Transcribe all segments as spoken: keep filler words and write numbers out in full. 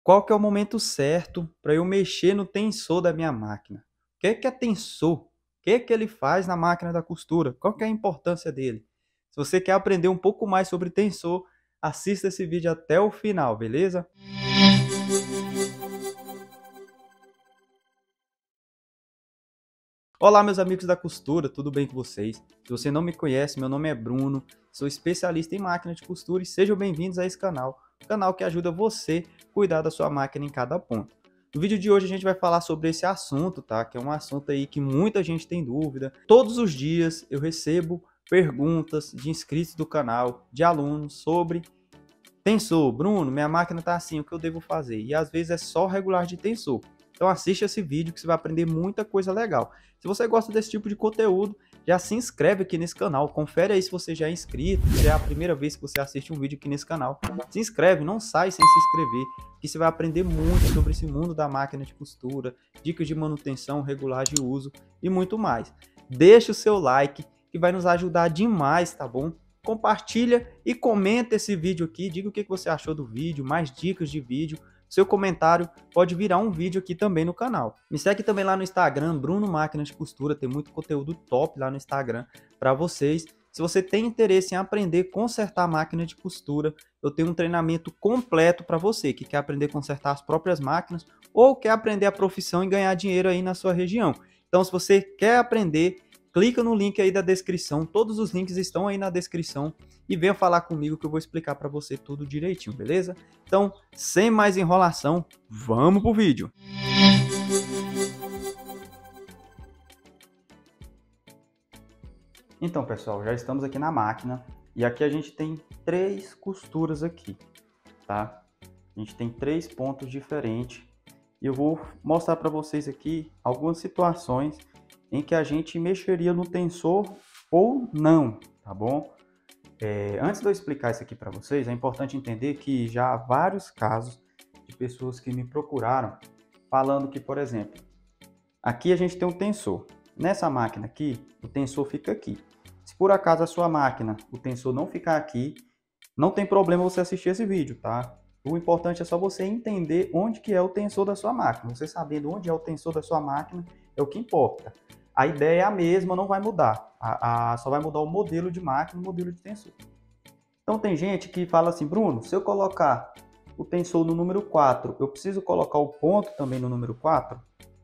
qual que é o momento certo para eu mexer no tensor da minha máquina? O que que é tensor? O que que ele faz na máquina da costura? Qual que é a importância dele? Se você quer aprender um pouco mais sobre tensor, assista esse vídeo até o final, beleza? Olá, meus amigos da costura, tudo bem com vocês? Se você não me conhece, meu nome é Bruno, sou especialista em máquina de costura e sejam bem-vindos a esse canal, um canal que ajuda você a cuidar da sua máquina em cada ponto. No vídeo de hoje a gente vai falar sobre esse assunto, tá? Que é um assunto aí que muita gente tem dúvida. Todos os dias eu recebo perguntas de inscritos do canal, de alunos sobre tensor. Bruno, minha máquina tá assim, o que eu devo fazer? E às vezes é só regular de tensor. Então assiste esse vídeo que você vai aprender muita coisa legal. Se você gosta desse tipo de conteúdo, já se inscreve aqui nesse canal. Confere aí se você já é inscrito, se é a primeira vez que você assiste um vídeo aqui nesse canal. Se inscreve, não sai sem se inscrever, que você vai aprender muito sobre esse mundo da máquina de costura, dicas de manutenção, regulagem de uso e muito mais. Deixa o seu like, que vai nos ajudar demais, tá bom? Compartilha e comenta esse vídeo aqui, diga o que você achou do vídeo, mais dicas de vídeo. Seu comentário pode virar um vídeo aqui também no canal. Me segue também lá no Instagram, Bruno Máquina de Costura, tem muito conteúdo top lá no Instagram para vocês. Se você tem interesse em aprender a consertar máquina de costura, eu tenho um treinamento completo para você que quer aprender a consertar as próprias máquinas ou quer aprender a profissão e ganhar dinheiro aí na sua região. Então, se você quer aprender, clica no link aí da descrição, todos os links estão aí na descrição e venha falar comigo que eu vou explicar para você tudo direitinho, beleza? Então, sem mais enrolação, vamos pro vídeo! Então, pessoal, já estamos aqui na máquina e aqui a gente tem três costuras aqui, tá? A gente tem três pontos diferentes e eu vou mostrar para vocês aqui algumas situações em que a gente mexeria no tensor ou não, tá bom? É, antes de eu explicar isso aqui para vocês, é importante entender que já há vários casos de pessoas que me procuraram falando que, por exemplo, aqui a gente tem um tensor. Nessa máquina aqui, o tensor fica aqui. Se por acaso a sua máquina, o tensor não ficar aqui, não tem problema você assistir esse vídeo, tá? O importante é só você entender onde que é o tensor da sua máquina. Você sabendo onde é o tensor da sua máquina é o que importa. A ideia é a mesma, não vai mudar. A, a, só vai mudar o modelo de máquina, o modelo de tensor. Então tem gente que fala assim, Bruno, se eu colocar o tensor no número quatro, eu preciso colocar o ponto também no número quatro?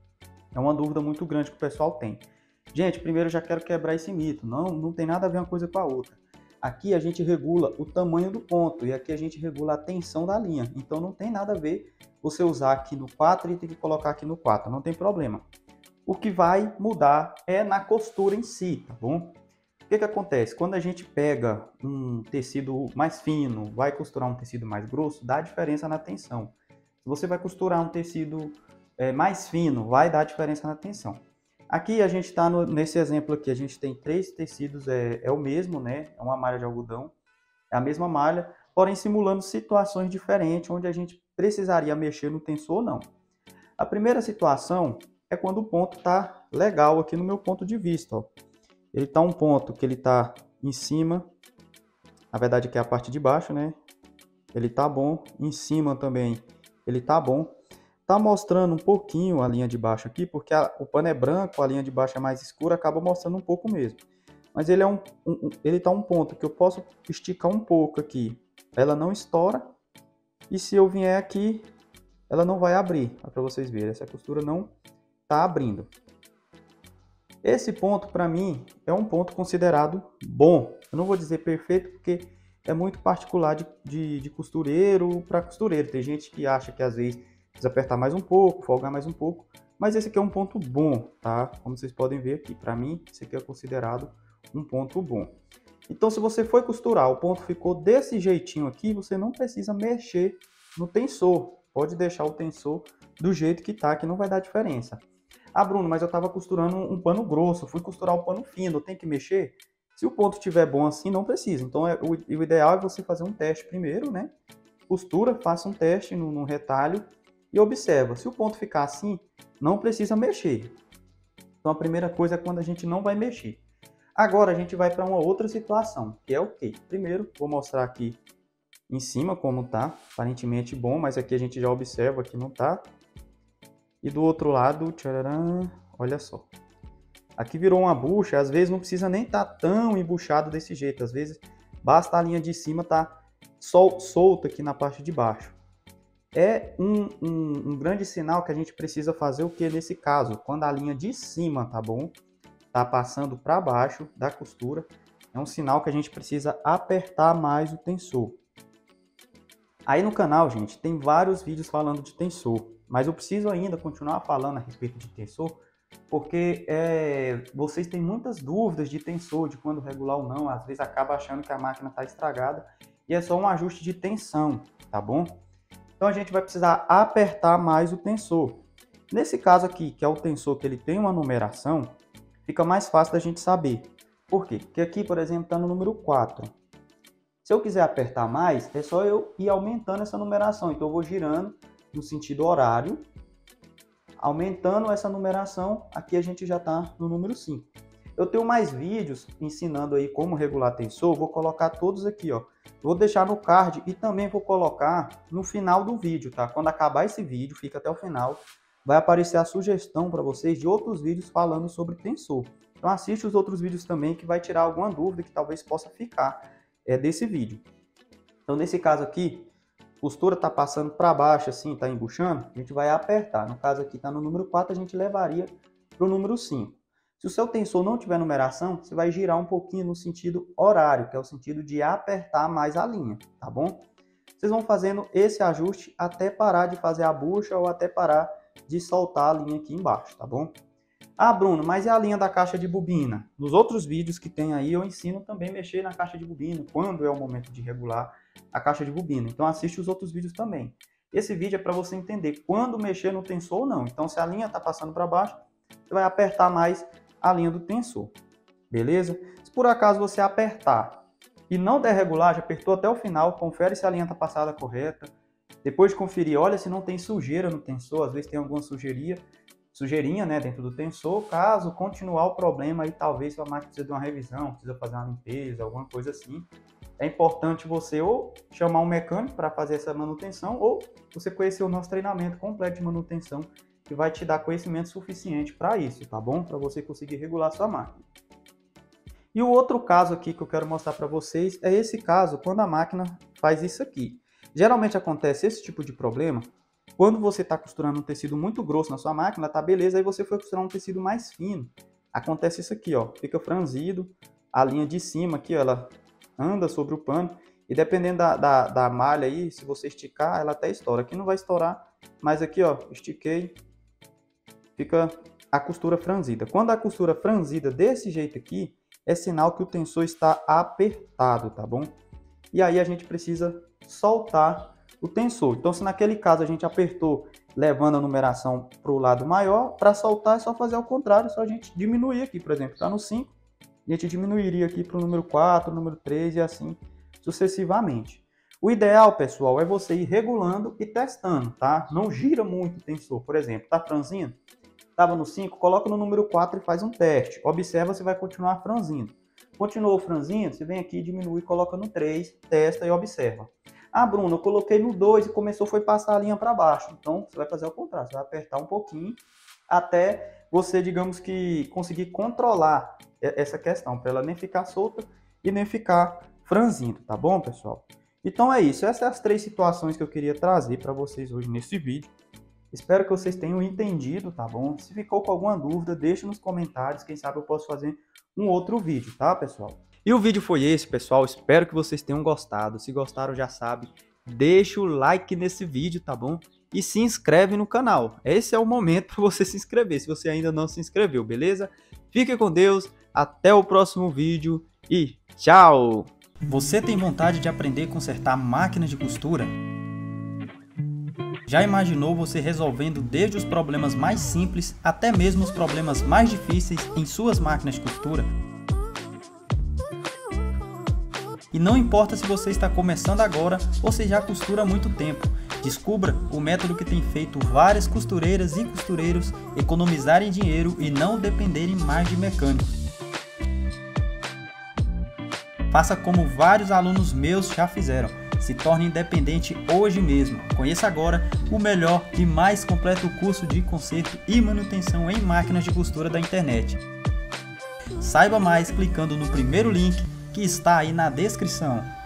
É uma dúvida muito grande que o pessoal tem. Gente, primeiro eu já quero quebrar esse mito. Não, não tem nada a ver uma coisa com a outra. Aqui a gente regula o tamanho do ponto e aqui a gente regula a tensão da linha. Então não tem nada a ver você usar aqui no quatro e ter que colocar aqui no quatro. Não tem problema. O que vai mudar é na costura em si, tá bom? O que que acontece? Quando a gente pega um tecido mais fino, vai costurar um tecido mais grosso, dá diferença na tensão. Se você vai costurar um tecido é, mais fino, vai dar diferença na tensão. Aqui a gente está nesse exemplo aqui, a gente tem três tecidos, é, é o mesmo, né? É uma malha de algodão, é a mesma malha, porém simulando situações diferentes, onde a gente precisaria mexer no tensor ou não. A primeira situação é quando o ponto está legal aqui no meu ponto de vista. Ó. Ele está um ponto que ele está em cima, na verdade aqui é a parte de baixo, né? Ele está bom, em cima também ele está bom. Está mostrando um pouquinho a linha de baixo aqui, porque a, o pano é branco, a linha de baixo é mais escura, acaba mostrando um pouco mesmo. Mas ele é um, um ele está um ponto que eu posso esticar um pouco aqui, ela não estoura. E se eu vier aqui, ela não vai abrir, para vocês verem, essa costura não está abrindo. Esse ponto para mim é um ponto considerado bom. Eu não vou dizer perfeito porque é muito particular de, de, de costureiro para costureiro. Tem gente que acha que às vezes precisa apertar mais um pouco, folgar mais um pouco, mas esse aqui é um ponto bom, tá? Como vocês podem ver aqui, para mim esse aqui é considerado um ponto bom. Então se você foi costurar, o ponto ficou desse jeitinho aqui, você não precisa mexer no tensor. Pode deixar o tensor do jeito que tá, que não vai dar diferença. Ah, Bruno, mas eu estava costurando um pano grosso, fui costurar o pano fino, tem que mexer? Se o ponto estiver bom assim, não precisa. Então, é, o, o ideal é você fazer um teste primeiro, né? Costura, faça um teste no, no retalho e observa. Se o ponto ficar assim, não precisa mexer. Então, a primeira coisa é quando a gente não vai mexer. Agora, a gente vai para uma outra situação, que é o quê? Primeiro, vou mostrar aqui em cima como tá, aparentemente bom, mas aqui a gente já observa que não tá. E do outro lado, tcharam, olha só. Aqui virou uma bucha, às vezes não precisa nem estar tá tão embuchado desse jeito, às vezes basta a linha de cima tá sol, solta aqui na parte de baixo. É um, um, um grande sinal que a gente precisa fazer o que nesse caso? Quando a linha de cima, tá bom? Tá passando para baixo da costura, é um sinal que a gente precisa apertar mais o tensor. Aí no canal, gente, tem vários vídeos falando de tensor, mas eu preciso ainda continuar falando a respeito de tensor, porque é, vocês têm muitas dúvidas de tensor, de quando regular ou não, às vezes acaba achando que a máquina está estragada e é só um ajuste de tensão, tá bom? Então a gente vai precisar apertar mais o tensor. Nesse caso aqui, que é o tensor que ele tem uma numeração, fica mais fácil da gente saber. Por quê? Porque aqui, por exemplo, está no número quatro. Se eu quiser apertar mais, é só eu ir aumentando essa numeração. Então eu vou girando no sentido horário, aumentando essa numeração, aqui a gente já está no número cinco. Eu tenho mais vídeos ensinando aí como regular tensor, vou colocar todos aqui, ó. Vou deixar no card e também vou colocar no final do vídeo, tá? Quando acabar esse vídeo, fica até o final, vai aparecer a sugestão para vocês de outros vídeos falando sobre tensor. Então assiste os outros vídeos também que vai tirar alguma dúvida que talvez possa ficar é, desse vídeo. Então nesse caso aqui, costura tá passando para baixo assim, tá embuchando, a gente vai apertar. No caso aqui tá no número quatro, a gente levaria para o número cinco. Se o seu tensor não tiver numeração, você vai girar um pouquinho no sentido horário, que é o sentido de apertar mais a linha, tá bom? Vocês vão fazendo esse ajuste até parar de fazer a bucha ou até parar de soltar a linha aqui embaixo, tá bom? Ah, Bruno, mas e a linha da caixa de bobina? Nos outros vídeos que tem aí, eu ensino também a mexer na caixa de bobina, quando é o momento de regular a caixa de bobina. Então assiste os outros vídeos também. Esse vídeo é para você entender quando mexer no tensor ou não. Então se a linha está passando para baixo, você vai apertar mais a linha do tensor, beleza? Se por acaso você apertar e não der regular, já apertou até o final, confere se a linha está passada correta. Depois de conferir, olha se não tem sujeira no tensor, às vezes tem alguma sujeirinha, sujeirinha, né, dentro do tensor. Caso continuar o problema, aí talvez a máquina precise de uma revisão, precisa fazer uma limpeza, alguma coisa assim. É importante você ou chamar um mecânico para fazer essa manutenção, ou você conhecer o nosso treinamento completo de manutenção, que vai te dar conhecimento suficiente para isso, tá bom? Para você conseguir regular sua máquina. E o outro caso aqui que eu quero mostrar para vocês é esse caso, quando a máquina faz isso aqui. Geralmente acontece esse tipo de problema quando você está costurando um tecido muito grosso na sua máquina, tá beleza, aí você foi costurar um tecido mais fino. Acontece isso aqui, ó, fica franzido, a linha de cima aqui, ó, ela anda sobre o pano, e dependendo da, da, da malha aí, se você esticar, ela até estoura. Aqui não vai estourar, mas aqui, ó, estiquei, fica a costura franzida. Quando a costura franzida desse jeito aqui, é sinal que o tensor está apertado, tá bom? E aí a gente precisa soltar o tensor. Então se naquele caso a gente apertou levando a numeração para o lado maior, para soltar é só fazer ao contrário, é só a gente diminuir aqui, por exemplo, está no cinco, e a gente diminuiria aqui para o número quatro, número três e assim sucessivamente. O ideal, pessoal, é você ir regulando e testando, tá? Não gira muito o tensor. Por exemplo, tá franzindo? Estava no cinco, coloca no número quatro e faz um teste. Observa se vai continuar franzindo. Continuou franzindo, você vem aqui, diminui, coloca no três, testa e observa. Ah, Bruno, eu coloquei no dois e começou foi passar a linha para baixo. Então, você vai fazer ao contrário, você vai apertar um pouquinho até você, digamos que, conseguir controlar essa questão, para ela nem ficar solta e nem ficar franzindo, tá bom, pessoal? Então é isso, essas são as três situações que eu queria trazer para vocês hoje nesse vídeo. Espero que vocês tenham entendido, tá bom? Se ficou com alguma dúvida, deixe nos comentários, quem sabe eu posso fazer um outro vídeo, tá, pessoal? E o vídeo foi esse, pessoal, espero que vocês tenham gostado. Se gostaram, já sabe, deixa o like nesse vídeo, tá bom? E se inscreve no canal. Esse é o momento para você se inscrever, se você ainda não se inscreveu, beleza? Fique com Deus, até o próximo vídeo e tchau! Você tem vontade de aprender a consertar máquinas de costura? Já imaginou você resolvendo desde os problemas mais simples até mesmo os problemas mais difíceis em suas máquinas de costura? E não importa se você está começando agora ou se já costura há muito tempo, descubra o método que tem feito várias costureiras e costureiros economizarem dinheiro e não dependerem mais de mecânicos. Faça como vários alunos meus já fizeram. Se torne independente hoje mesmo. Conheça agora o melhor e mais completo curso de conserto e manutenção em máquinas de costura da internet. Saiba mais clicando no primeiro link que está aí na descrição.